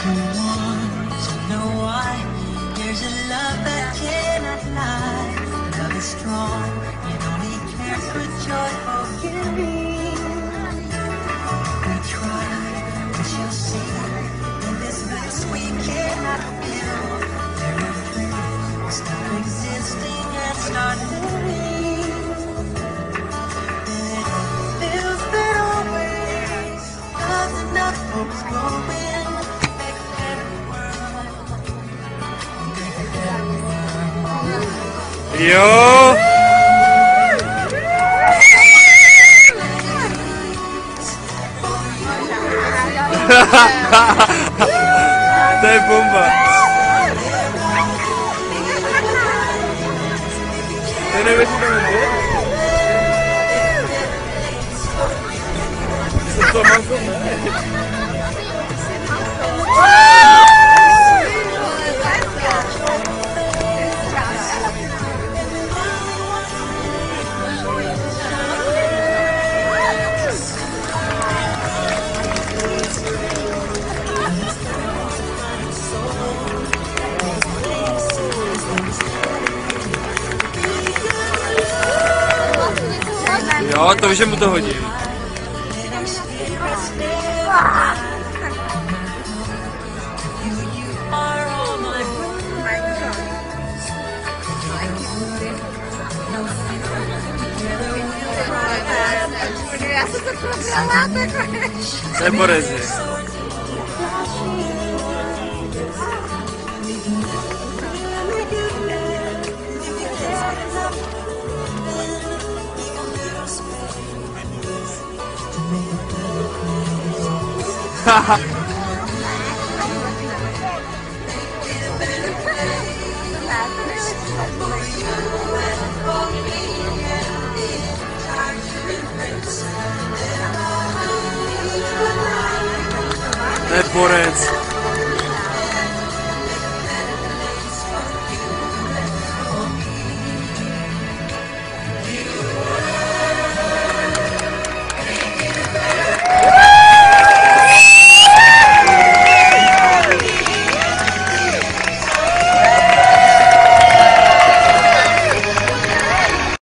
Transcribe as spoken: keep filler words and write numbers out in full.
you want to know why. There's a love that cannot lie. Love is strong, it only cares for joy or giving. We try, but you'll see, in this bliss we cannot feel. There are dreams, stop existing and start living. And it feels that always, cause enough folks going. Make a better world. Make a better world. Yo! To je bomba. To je neuvěřitelné. Co to mám? Jo, to víš, že mu to hodím. Já jsem to probrala takhle. To je Borezy. Haha. To je borec.